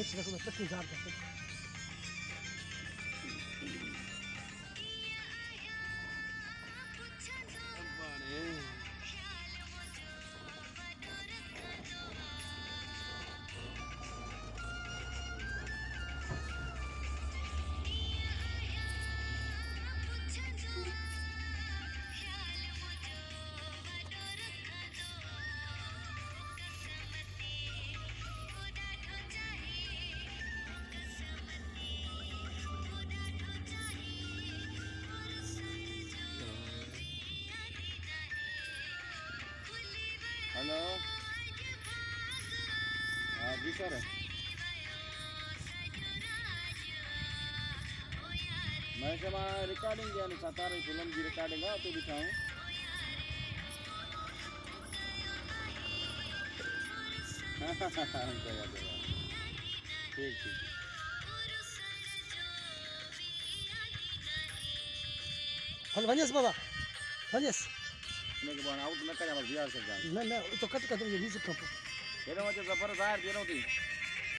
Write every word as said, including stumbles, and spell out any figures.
खींच रखो तक इंतजार करते हेलो हाँ जी सर मैं से रिकॉर्डिंग दिया सातारा फिल्म की रिकॉर्डिंग है तो दिखाऊं ठीक ठीक हेलो वनियस बाबा वनियस मैं के आउट न करे बस बिहार से ना ना तो कट कर दो ये म्यूजिक कंपो ये तो मुझे जबरदस्त यार दे रहा हूं